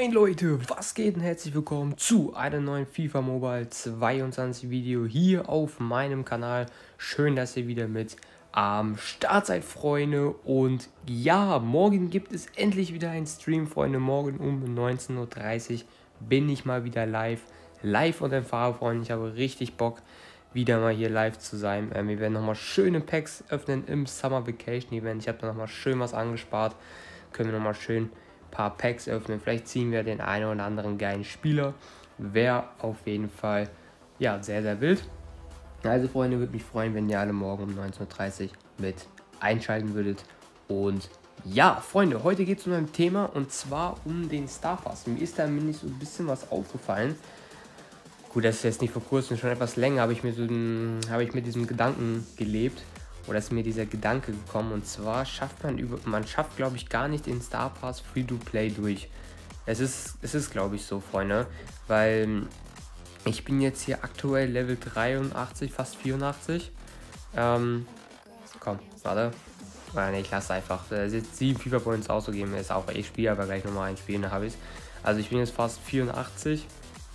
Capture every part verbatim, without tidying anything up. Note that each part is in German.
Moin Leute, was geht und herzlich willkommen zu einem neuen FIFA Mobile zweiundzwanzig Video hier auf meinem Kanal. Schön, dass ihr wieder mit am Start seid, Freunde. Und ja, morgen gibt es endlich wieder einen Stream, Freunde. Morgen um neunzehn Uhr dreißig bin ich mal wieder live. Live und in Farbe, Freunde. Ich habe richtig Bock, wieder mal hier live zu sein. Ähm, wir werden nochmal schöne Packs öffnen im Summer Vacation Event. Ich habe da nochmal schön was angespart. Können wir nochmal schön paar Packs öffnen. Vielleicht ziehen wir den einen oder anderen geilen Spieler. Wäre auf jeden Fall ja sehr, sehr wild. Also Freunde, würde mich freuen, wenn ihr alle morgen um neunzehn Uhr dreißig mit einschalten würdet. Und ja, Freunde, heute geht es um ein Thema und zwar um den Star Pass. Mir ist da nämlich so ein bisschen was aufgefallen. Gut, das ist jetzt nicht vor kurzem, schon etwas länger, habe ich mir so habe ich mit diesem Gedanken gelebt. Oder ist mir dieser Gedanke gekommen, und zwar schafft man über, man schafft glaube ich gar nicht den Star Pass Free-to-Play durch. Es ist, es ist glaube ich so, Freunde, weil ich bin jetzt hier aktuell Level dreiundachtzig, fast vierundachtzig. Ähm, komm, warte. Ah, ne, ich lasse einfach. Es ist sieben FIFA Points auszugeben, ist auch, ich spiele aber gleich nochmal ein Spiel, dann habe ich es. Also ich bin jetzt fast vierundachtzig.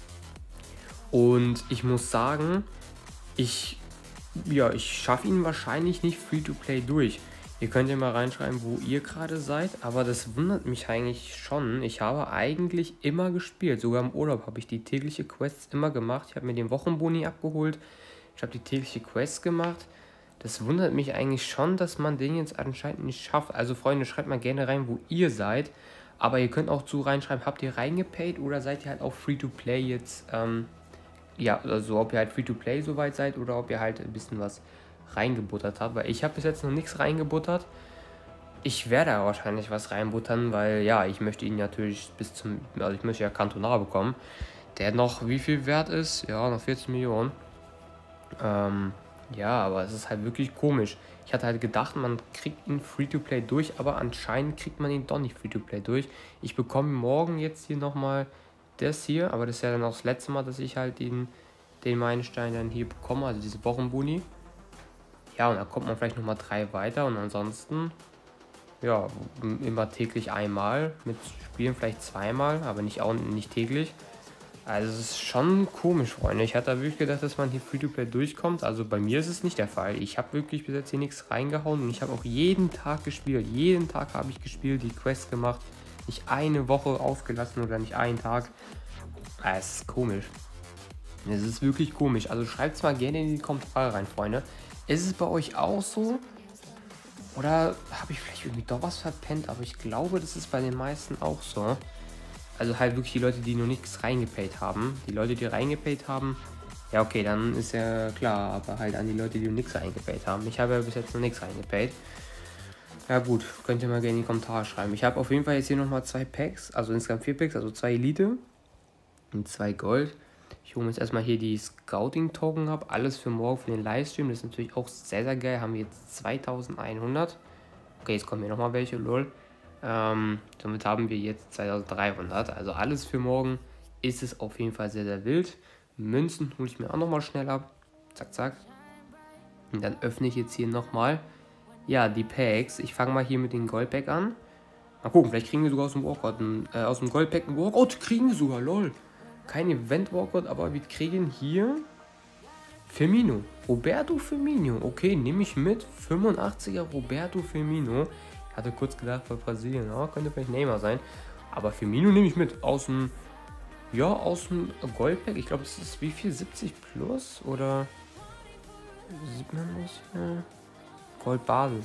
Und ich muss sagen, ich Ja, ich schaffe ihn wahrscheinlich nicht Free-to-Play durch. Ihr könnt ja mal reinschreiben, wo ihr gerade seid, aber das wundert mich eigentlich schon. Ich habe eigentlich immer gespielt, sogar im Urlaub habe ich die tägliche Quests immer gemacht. Ich habe mir den Wochenboni abgeholt, ich habe die tägliche Quest gemacht. Das wundert mich eigentlich schon, dass man den jetzt anscheinend nicht schafft. Also Freunde, schreibt mal gerne rein, wo ihr seid. Aber ihr könnt auch zu reinschreiben, habt ihr reingepaid oder seid ihr halt auch Free-to-Play jetzt, ähm, ja, also ob ihr halt Free-to-Play soweit seid oder ob ihr halt ein bisschen was reingebuttert habt. Weil ich habe bis jetzt noch nichts reingebuttert. Ich werde aber wahrscheinlich was reinbuttern, weil ja, ich möchte ihn natürlich bis zum, also ich möchte ja Cantona bekommen. Der noch wie viel wert ist? Ja, noch vierzehn Millionen. Ähm, ja, aber es ist halt wirklich komisch. Ich hatte halt gedacht, man kriegt ihn Free-to-Play durch, aber anscheinend kriegt man ihn doch nicht Free-to-Play durch. Ich bekomme morgen jetzt hier nochmal das hier, aber das ist ja dann auch das letzte Mal, dass ich halt den, den Meilenstein dann hier bekomme, also diese Wochenboni. Ja, und da kommt man vielleicht nochmal drei weiter und ansonsten, ja, immer täglich einmal, mit Spielen vielleicht zweimal, aber nicht, auch nicht täglich. Also es ist schon komisch, Freunde. Ich hatte wirklich gedacht, dass man hier Free-to-Play durchkommt. Also bei mir ist es nicht der Fall. Ich habe wirklich bis jetzt hier nichts reingehauen und ich habe auch jeden Tag gespielt. Jeden Tag habe ich gespielt, die Quest gemacht. Nicht eine Woche ausgelassen oder nicht einen Tag. Ah, es ist komisch. Es ist wirklich komisch. Also schreibt es mal gerne in die Kommentare rein, Freunde. Ist es bei euch auch so? Oder habe ich vielleicht irgendwie doch was verpennt? Aber ich glaube, das ist bei den meisten auch so. Also halt wirklich die Leute, die noch nichts reingepayt haben. Die Leute, die reingepayt haben, ja okay, dann ist ja klar. Aber halt an die Leute, die noch nichts reingepayt haben. Ich habe ja bis jetzt noch nichts reingepayt. Ja gut, könnt ihr mal gerne in die Kommentare schreiben. Ich habe auf jeden Fall jetzt hier nochmal zwei Packs, also insgesamt vier Packs, also zwei Elite und zwei Gold. Ich hole mir jetzt erstmal hier die Scouting-Token ab, alles für morgen für den Livestream. Das ist natürlich auch sehr, sehr geil. Haben wir jetzt zweitausendeinhundert. Okay, jetzt kommen hier nochmal welche, lol. Ähm, somit haben wir jetzt zweitausenddreihundert. Also alles für morgen ist es auf jeden Fall sehr, sehr wild. Münzen hole ich mir auch nochmal schnell ab. Zack, zack. Und dann öffne ich jetzt hier nochmal. Ja, die Packs. Ich fange mal hier mit dem Goldpack an. Mal gucken, vielleicht kriegen wir sogar aus dem Walkout, äh, aus dem Goldpack ein Walkout. Kriegen wir sogar, lol. Kein Event-Walkout, aber wir kriegen hier Firmino. Roberto Firmino. Okay, nehme ich mit. fünfundachtziger Roberto Firmino. Ich hatte kurz gedacht, bei Brasilien, ja, könnte vielleicht Neymar sein. Aber Firmino nehme ich mit. Aus dem, ja, aus dem Goldpack. Ich glaube, das ist wie viel? siebzig plus? Oder sieht man das hier? Goldbasis.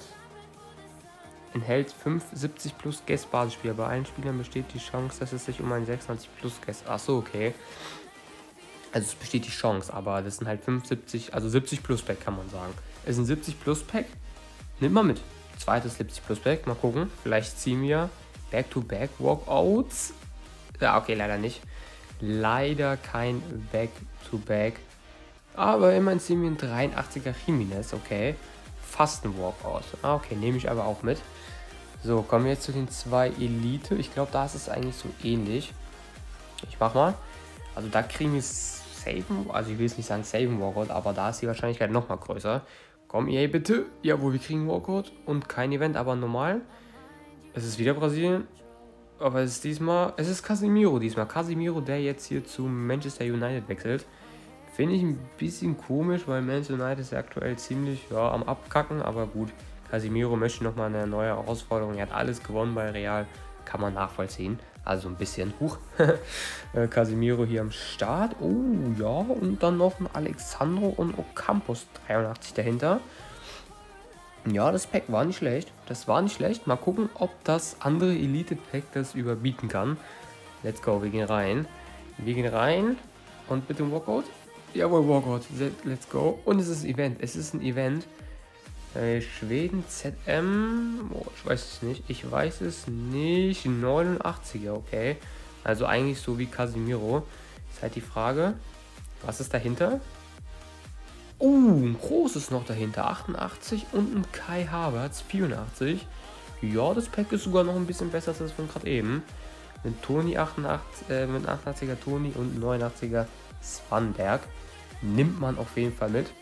Enthält fünf siebzig plus Guest Basisspieler. Bei allen Spielern besteht die Chance, dass es sich um einen sechsundneunzig plus Guest. Achso, okay. Also es besteht die Chance, aber das sind halt fünfundsiebzig, also siebzig plus Pack kann man sagen. Es ist ein siebzig plus Pack. Nimmt mal mit. Zweites siebzig plus Pack. Mal gucken. Vielleicht ziehen wir Back-to-Back Walkouts. Ja, okay, leider nicht. Leider kein Back-to-Back. Aber immerhin ziehen wir einen dreiundachtziger Jimenez, okay. Fast ein Walkout. Ah, okay, nehme ich aber auch mit. So, kommen wir jetzt zu den zwei Elite. Ich glaube, da ist es eigentlich so ähnlich. Ich mach mal. Also da kriegen wir Saven, also ich will jetzt nicht sagen Saven Walkout, aber da ist die Wahrscheinlichkeit noch mal größer. Komm, ey, bitte. Jawohl, wir kriegen Walkout und kein Event, aber normal. Es ist wieder Brasilien. Aber es ist diesmal, es ist Casemiro diesmal. Casemiro, der jetzt hier zu Manchester United wechselt. Finde ich ein bisschen komisch, weil Manchester United ist ja aktuell ziemlich ja, am Abkacken. Aber gut, Casemiro möchte nochmal eine neue Herausforderung. Er hat alles gewonnen bei Real. Kann man nachvollziehen. Also ein bisschen hoch. Casemiro hier am Start. Oh ja, und dann noch ein Alexandro und Ocampos dreiundachtzig dahinter. Ja, das Pack war nicht schlecht. Das war nicht schlecht. Mal gucken, ob das andere Elite-Pack das überbieten kann. Let's go, wir gehen rein. Wir gehen rein. Und bitte ein Walkout. Jawohl, Walkout. Let's go. Und es ist ein Event. Es ist ein Event. Äh, Schweden Z M. Oh, ich weiß es nicht. Ich weiß es nicht. neunundachtziger, okay. Also eigentlich so wie Casemiro. Ist halt die Frage, was ist dahinter? Oh, ein großes noch dahinter. achtundachtzig und ein Kai Havertz. vierundachtzig. Ja, das Pack ist sogar noch ein bisschen besser als das von gerade eben. Mit Toni achtundachtzig, äh, mit achtundachtziger Toni und neunundachtziger Svanberg. Nimmt man auf jeden Fall mit.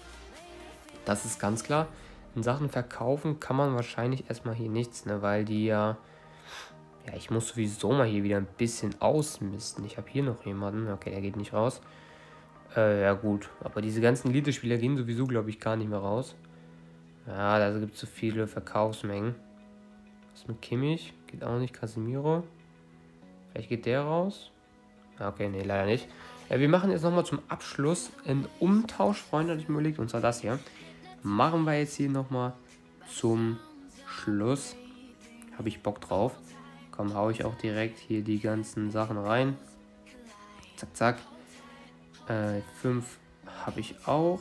Das ist ganz klar. In Sachen Verkaufen kann man wahrscheinlich erstmal hier nichts, ne, weil die ja... Ja, ich muss sowieso mal hier wieder ein bisschen ausmisten. Ich habe hier noch jemanden. Okay, der geht nicht raus. Äh, ja gut. Aber diese ganzen Elite-Spieler gehen sowieso, glaube ich, gar nicht mehr raus. Ja, da gibt es zu viele Verkaufsmengen. Was mit Kimmich? Geht auch nicht. Casemiro. Vielleicht geht der raus. Ja, okay, nee, leider nicht. Ja, wir machen jetzt nochmal zum Abschluss einen Umtausch, Freunde, hatte ich mir überlegt. Und zwar das hier. Machen wir jetzt hier nochmal zum Schluss. Habe ich Bock drauf. Komm, hau ich auch direkt hier die ganzen Sachen rein. Zack, zack. Äh, fünf habe ich auch.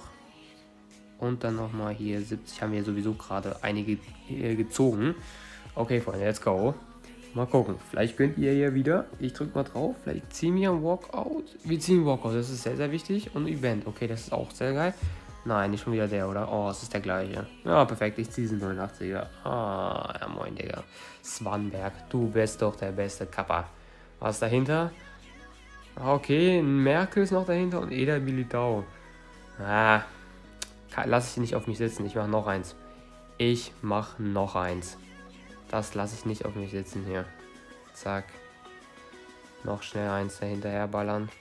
Und dann nochmal hier siebzig haben wir sowieso gerade einige äh, gezogen. Okay, Freunde, let's go. Mal gucken. Vielleicht könnt ihr hier wieder. Ich drücke mal drauf. Vielleicht ziehen wir ein Walkout. Wir ziehen Walkout. Das ist sehr, sehr wichtig. Und Event. Okay, das ist auch sehr geil. Nein, nicht schon wieder der, oder? Oh, es ist der gleiche. Ja, perfekt. Ich ziehe diesen neunundachtziger. Ah, ja, moin, Digga. Svanberg, du bist doch der beste Kappa. Was ist dahinter? Okay, Merkel ist noch dahinter und Eder Militao. Ah, lasse ich nicht auf mich sitzen. Ich mache noch eins. Ich mache noch eins. Das lasse ich nicht auf mich sitzen hier. Zack. Noch schnell eins dahinterher ballern.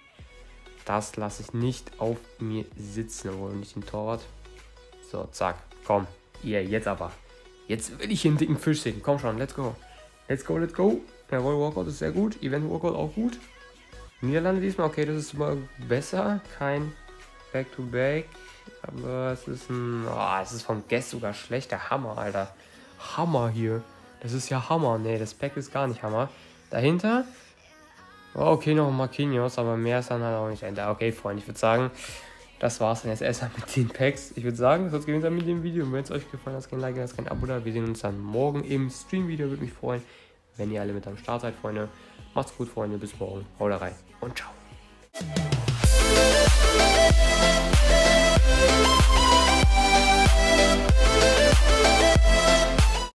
Das lasse ich nicht auf mir sitzen, obwohl nicht den Torwart. So, zack. Komm. Ihr, jetzt aber. Jetzt will ich hier einen dicken Fisch sehen. Komm schon, let's go. Let's go, let's go. Jawohl, Walkout ist sehr gut. Event Walkout auch gut. Niederlande diesmal, okay, das ist mal besser. Kein Back-to-Back. Aber es ist ein... Oh, es ist vom Guest sogar schlechter. Hammer, Alter. Hammer hier. Das ist ja Hammer. Nee, das Pack ist gar nicht Hammer. Dahinter... Oh, okay, noch ein Marquinhos, aber mehr ist dann halt auch nicht dahinter. Okay, Freunde, ich würde sagen, das war's dann jetzt erstmal mit den Packs. Ich würde sagen, das soll es gewesen sein mit dem Video. Und wenn es euch gefallen hat, kein Like, lasst kein Abo da. Wir sehen uns dann morgen im Stream-Video. Würde mich freuen, wenn ihr alle mit am Start seid, Freunde. Macht's gut, Freunde. Bis morgen. Haut rein und ciao.